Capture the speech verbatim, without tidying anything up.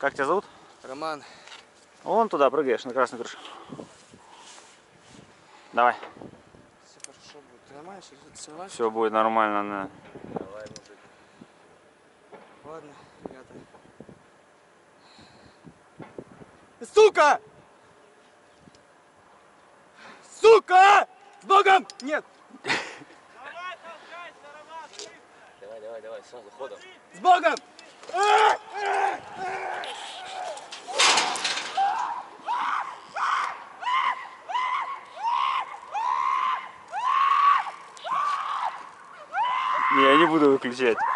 Как тебя зовут? Роман. Вон туда прыгаешь, на красную крышу. Давай. Все хорошо будет. Ты нормально все? Все будет нормально, да. Давай, мужик. Ладно, ребята. Сука! Сука! С Богом! Нет! Давай, толкайся, Роман, быстро! Давай, давай, давай, сразу ходом. С Богом! Не, я не буду выключать.